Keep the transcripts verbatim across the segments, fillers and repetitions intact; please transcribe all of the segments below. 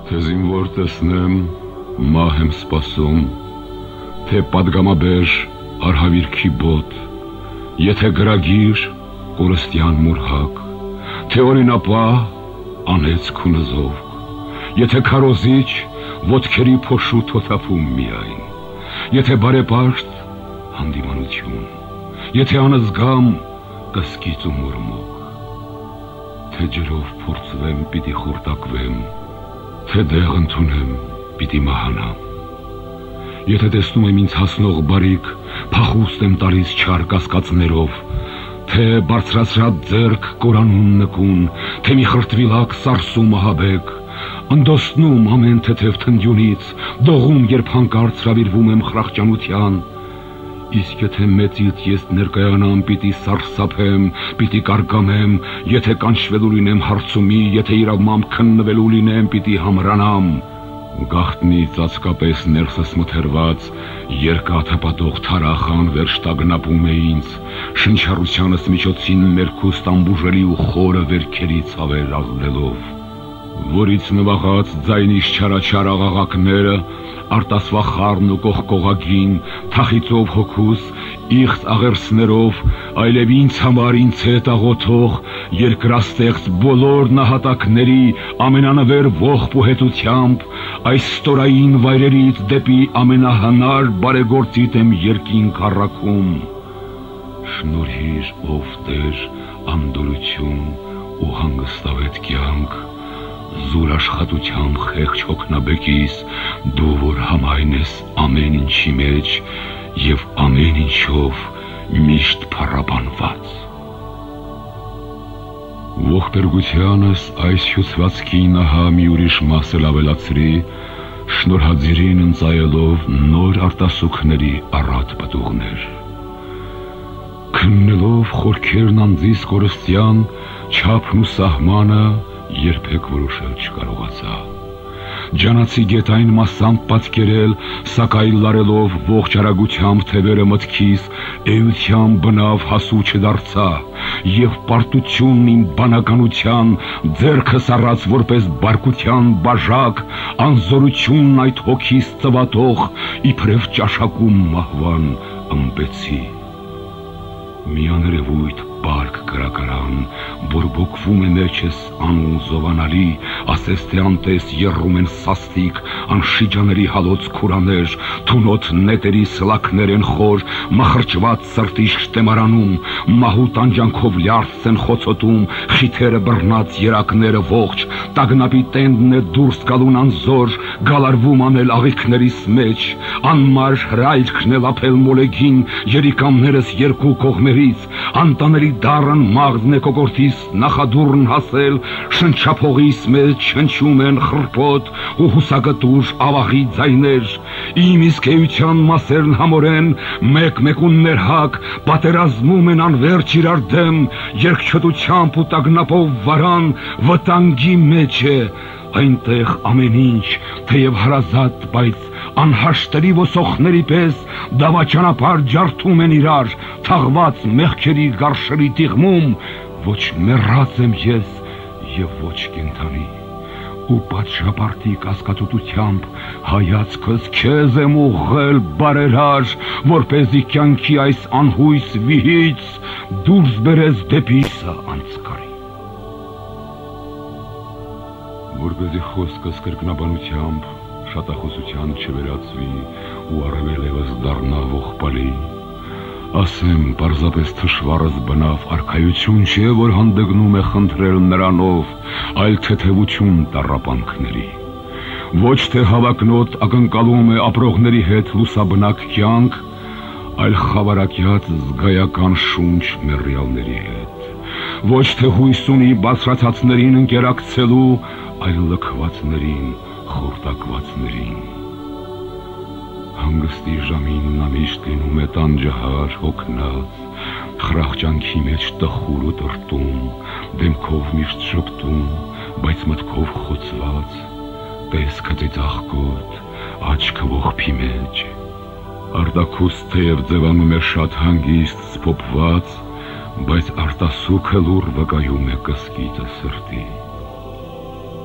Թե զինվոր տեսնեմ, մահ եմ սպասում, թե պատգամաբեր արհավիրքի բոտ, եթե գրագիր կորստյան մուրհակ, թե օրինապահ անեծք ու նզովք, եթե քարոզիչ ոտքերի փոշու թոթափում միայն, եթե բարեպաշտ հանդիմանություն, եթե անզգամ կսկիծ ու մուրմոք, թե ջրով փորձվեմ պիտի խորտակվեմ, թե դեղ ընդունեմ պիտի մահանամ, եթե տեսնում եմ ինձ հասնող բարիք, փախուստ եմ տալիս չար կասկածներով, թե բարձրացրած ձեռք կորանում նկուն, թե մի խրտվիլակ սարսում ահաբեկ, ընդոսնում ամեն թեթև թնդյունից, դողում երբ հանկարծ հրավիրվում եմ խրախճանության, իսկ եթե մեծից ես ներկայանամ պիտի սարսափեմ, պիտի կարկամեմ, եթե կանչվելու լինեմ հարցումի, եթե իրավմամբ քննվելու լինեմ պիտի համրանամ, գաղտնի ծածկապես ներսս մթերված, երկաթը պատող թարախան վերջ տագնապում է ինձ, շնչառությանս միջոցին մերքուստ ամբուժելի ու խորը վերքերից հավեր աղլելով, որից նվաղած ձայնից չարաչար աղաղակները, արտասվախառն ու կողկողագին, թախիծով հոգուս, իղծ աղերսներով, այլև ինձ համար ինձ հետ աղոթող, երկրաստեղծ բոլոր նահատակների ամենանվեր ողբ ու հետությամբ, այս ստորային վայրերից դեպի ամենահնար բարեգործիտ եմ երկինք առաքում, շնորհիր ով Տեր անդորություն ու հանգստավետ կյանք, զուր աշխատության խեղճ հոգնաբեկիս, դու որ համայն ես ամեն ինչի մեջ և ամեն ինչով միշտ փառաբանված։ Ողբերգությանս այս հյուսվածքին ահա մի ուրիշ մաս էլ ավելացրի, շնորհաձիրին ընծայելով նոր արտասուքների առատ պտուղներ։ Քննելով խորքերն անձիս կորստյան, չափն ու սահմանը երբեք որոշել չկարողացա։ Ջանացի գետային մասամբ պատկերել, սակայն լարելով ողջ արագությամբ թևերը մտքիս, էության բնավ հասու չդարձա, և պարտությունն իմ բանականության, ձեռքս առած որպես բարկության բաժակ, անզորությունն այդ հոգիս ծվատող, իբրև ճաշակում մահվան ըմպեցի։ Մի աներևույթ պարկ կրակարան, բորբոքվում է մեջս անուն զովանալի, ասես թե անտես եռում են սաստիկ, անշիջաների հալոց քուրաներ, թունոտ նետերի սլակներ են խոր, մխրճված սրտի շտեմարանում, մահու տանջանքով լյարդս են խոցոտում, խիթերը բռնած երակները ողջ, տագնապի տենդն է դուրս գալուն անզոր, գալարվում անել աղիքներիս մեջ, անմար հրայրքն է լապել մոլեգին, երիկամներս երկու կողմերից, անտաների դարն մաղձն է կոկորդիս նախադուրն հասել, շնչափողիս մեջ շնչում են խրպոտ ու հուսակտուր ավաղի ձայներ, իմ իսկ էության մասերն համորեն, մեկ-մեկուն ներհակ, պատերազմում են անվերջ իրար դեմ, երկչոտությամբ ու տագնապով վարան, վտանգի մեջ է, այնտեղ ամեն ինչ, թեև հարազատ, բայց անհաշտելի ոսոխների պես դավաճանապար ջարդում են իրար, թաղված մեղքերի գարշելի տիղմում, ոչ մեռած եմ ես և ոչ կենդանի, ու պատշապարտիկ ասկատուտությամբ հայացքս քեզ եմ ուղղել բարերար, որպեսզի կյանքի այս անհույս վիհից դուրս բերես դեպի սա անցկարի։ Որպեսզի խոսքս կրկնաբանությամբ շատախոսության չվերածվի ու առավելևս դառնա ողբալի, ասեմ պարզապես թշվառս բնավ արքայություն չէ, որ հանդգնում է խնդրել նրանով, այլ թեթևություն տառապանքների, ոչ թե հավակնոտ ակնկալում է ապրողների հետ լուսաբնակ կյանք, այլ խավարակյաց զգայական շունչ մեռյալների հետ, ոչ թե հույս ունի բարձրացածներին ընկերակցելու, այլ լքվածներին, խորտակվածներին։ Հանգստի ժամին նա միշտ լինում է տանջահար, հոգնած, խրախճանքի մեջ տխուր ու տրտում, դեմքով միշտ շփտում, բայց մտքով խոցված, տեսքը ծիծաղկոտ, աչքը ողբի մեջ, արտաքուստ թեև ձևանում է շատ հանգիստ, սփոփված, բայց արտասուքը լուռ վկայում է կսկիծը սրտի։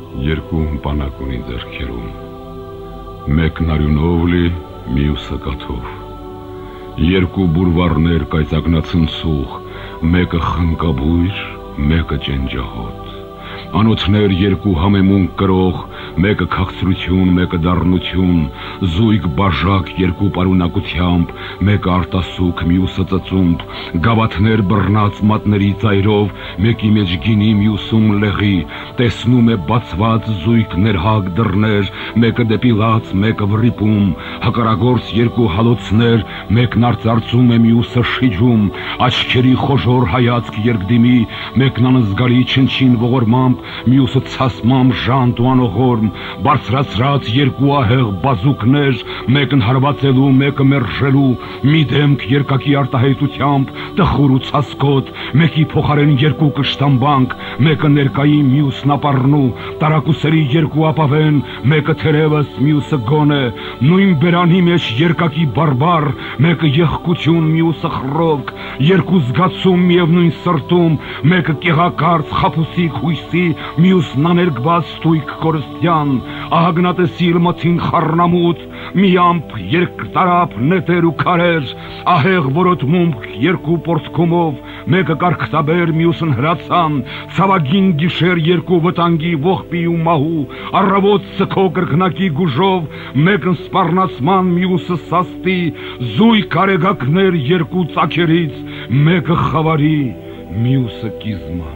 Երկու բանակ ունի ձեռքերում, մեկն արյունով լի, մյուսը կաթով, երկու բուրվարներ կայծակնացնցուղ, մեկը խնկաբույր, մեկը ջենջահոտ, անոթներ երկու համեմունք կրող, մեկը քաղցրություն, մեկը դառնություն, զույգ բաժակ երկու պարունակությամբ, մեկը արտասուք, մյուսը ծծումբ, գավաթներ բռնած մատների ծայրով, մեկի մեջ գինի, մյուսում լեղի, տեսնում է բացված զույգ ներհակ դռներ, մեկը դեպի լաց, մեկը վրիպում, հակարագործ երկու հալոցներ, մեկն արծարծում է, մյուսը շիջում, աչքերի խոժոր հայացք երկդիմի, մեկն անզգալի չնչին ողորմամբ, մյուսը ցասմամբ ժանտ ու անողորմ, բարձրացրած երկու ահեղ բազուկներ, մեկն հարվածելու, մեկը մերժելու, մի դեմք երկակի արտահայտությամբ, տխուր ու ցասկոտ, մեկի փոխարեն երկու կշտամբանք, մեկը ներկայի, մյուսն ապառնու, տարակուսերի երկու ապավեն, մեկը թերևս, մյուսը գոնե, նույն բերանի մեջ երկակի բարբար, մեկը եղկություն, մյուսը խռովք, երկու զգացում միևնույն սրտում, մեկը կեղակարծ, խաբուսիկ հույսի, մյուսն աներկբաց ստույգ կորստյան, ահագնատեսիլ մթին խառնամուտ, միամփ երկտարապ նետեր ու քարեր, ահեղ որոտմունք երկու պորտքումով, մեկը կարգտաբեր, մյուսն հրացան, ցավագին գիշեր երկու վտանգի ողբի ու մահու, առավոտ սքո կրկնակի գուժով, մեկն սպառնացման, մյուսը սաստի, զույգ արեգակներ երկու ծակերից, մեկը խավարի, մյուսը կիզման։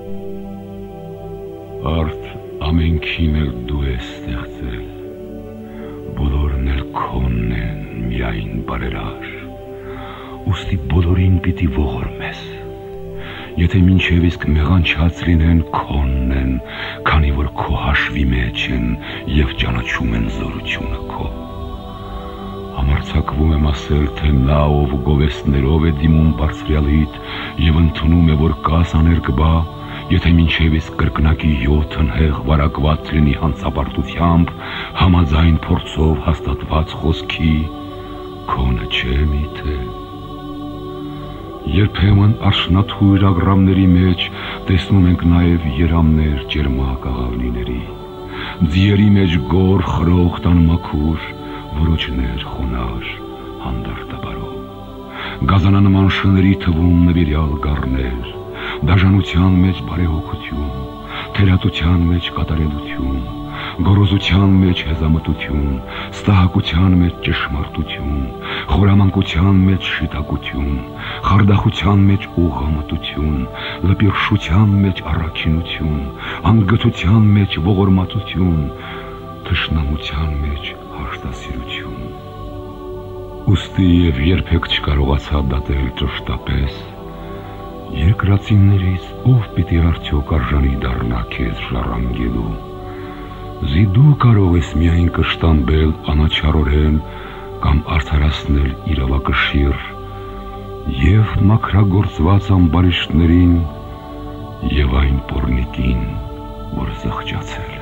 Արդ ամենքին էլ դու ես ստեղծել, բոլորն էլ քոնն են միայն բարերար, ուստի բոլորին պիտի ողորմես, եթե մինչև իսկ մեղանչած լինեն քոնն են, քանի որ քո հաշվի մեջ են և ճանաչում են զորությունը քո։ Համարձակվում եմ ասել, թե նա ով գովեստներով է դիմում բարձրյալիդ և ընդունում է, որ կաս աներկբա, եթե մինչև իսկ կրկնակի յոթն հեղ վարակված լինի հանցապարտությամբ, համաձայն փորձով հաստատված խոսքի, քոնը չէ միթե։ Երբեմն արշնաթույր ագռավների մեջ տեսնում ենք նաև երամներ ջերմակ աղավնիների, ձիերի մեջ գոր խրող տան մաքուր, որոջներ խոնար հանդարտաբարով, գազանանման շների թվում նվիրյալ գառներ, դաժանության մեջ բարեհոգություն, թերատության մեջ կատարելություն, գոռոզության մեջ հեզամտություն, ստահակության մեջ ճշմարտություն, խորամանկության մեջ շիտակություն, խարդախության մեջ ուղղամտություն, լպիրշության մեջ առաքինություն, անգթության մեջ ողորմածություն, թշնամության մեջ հաշտասիրություն։ Ուստի և երբեք չկարողացա դատել ճշտապես, երկրածիններից ով պիտի արդյոք արժանի դառնա քեզ ժառանգելու, զի դու կարող ես միայն կշտամբել անաչառորեն կամ արդարացնել իրավակշիռ և մաքրագործված ամբարիշտներին և այն պոռնիկին, որ զղջացել։